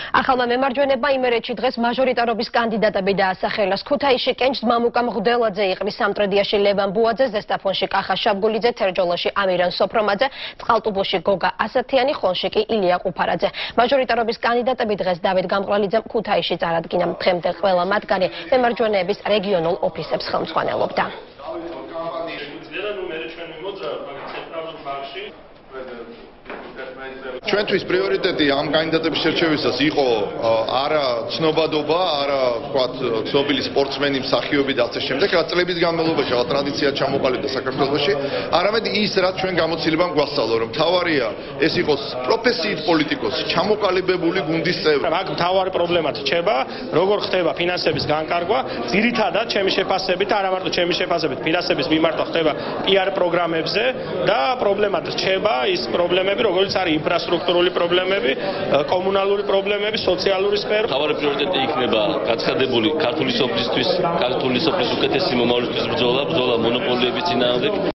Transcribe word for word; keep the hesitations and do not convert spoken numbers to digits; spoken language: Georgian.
ახალმა მემარჯვენეებმა იმერეთში დღეს მაჟორიტარობის კანდიდატები დაასახელეს. ქუთაისში კენჭს მამუკა მღვდელაძე იყრის, სამტრედიაში ლევან ბუაძე, ზესტაფონში კახა შაბგულიძე, თერჯოლაში ამირან სოფრომაძე, წყალტუბოში გოგა ასათიანი, ხონში კი ილია ყუფარაძე. მაჟორიტარობის კანდიდატები დღეს დავით გამყრალიძემ ქუთაისში წარადგინა. დღემდე ყველა მათგანი მემარჯვენეების რეგიონულ ოფისებს ხელმძღვანელობდა. ჩვენთვის პრიორიტეტი ამ კანდიდატების შერჩევისას იყო არა ცნობადობა, არა ვთქვათ ცნობილი სპორტსმენი, მსახიობი და ასე შემდეგ, რაც წლების განმავლობაში ახლა ტრადიციად ჩამოყალიბდა საქართველოში, არამედ ის, რაც ჩვენ გამოცდილებამ გვასწავლა, რომ მთავარია ეს იყოს პროფესიით პოლიტიკოსი, ჩამოყალიბებული გუნდის წევრი. აქ მთავარი პრობლემაც რჩება, როგორ ხდება ფინანსების განკარგვა, ძირითადად ჩემი შეფასებით, არა მარტო ჩემი შეფასებით, ფინანსების მიმართვა ხდება პიარ პროგრამებზე და პრობლემად რჩება ის პრობლემები, როგორც არის ინფრასტრუქტურული პრობლემები, კომუნალური პრობლემები, სოციალური სფერო. მთავარი პრიორიტეტი იქნება გაცხადებული ქართული სოფლისთვის, ქართული სოფლის უკეთესი მომავლისთვის ბრძოლა, ბრძოლა მონოპოლიების წინააღმდეგ.